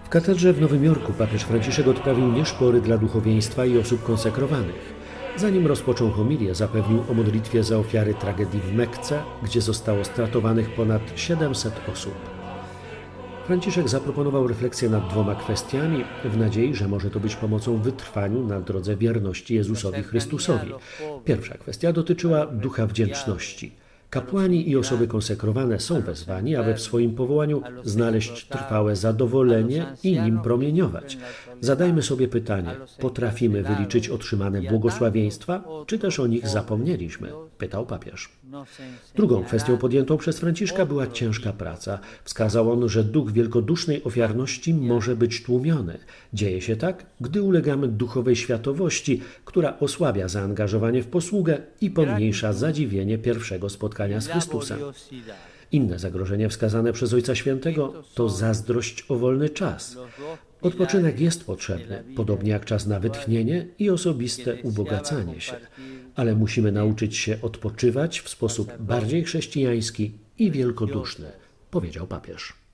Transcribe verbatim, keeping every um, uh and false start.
W katedrze w Nowym Jorku papież Franciszek odprawił nieszpory dla duchowieństwa i osób konsekrowanych. Zanim rozpoczął homilię, zapewnił o modlitwie za ofiary tragedii w Mekce, gdzie zostało stratowanych ponad siedemset osób. Franciszek zaproponował refleksję nad dwoma kwestiami, w nadziei, że może to być pomocą w wytrwaniu na drodze wierności Jezusowi Chrystusowi. Pierwsza kwestia dotyczyła ducha wdzięczności. Kapłani i osoby konsekrowane są wezwani, aby w swoim powołaniu znaleźć trwałe zadowolenie i nim promieniować. Zadajmy sobie pytanie, potrafimy wyliczyć otrzymane błogosławieństwa, czy też o nich zapomnieliśmy? Pytał papież. Drugą kwestią podjętą przez Franciszka była ciężka praca. Wskazał on, że duch wielkodusznej ofiarności może być tłumiony. Dzieje się tak, gdy ulegamy duchowej światowości, która osłabia zaangażowanie w posługę i pomniejsza zadziwienie pierwszego spotkania z Chrystusem. Inne zagrożenie wskazane przez Ojca Świętego to zazdrość o wolny czas. Odpoczynek jest potrzebny, podobnie jak czas na wytchnienie i osobiste ubogacanie się, ale musimy nauczyć się odpoczywać w sposób bardziej chrześcijański i wielkoduszny, powiedział papież.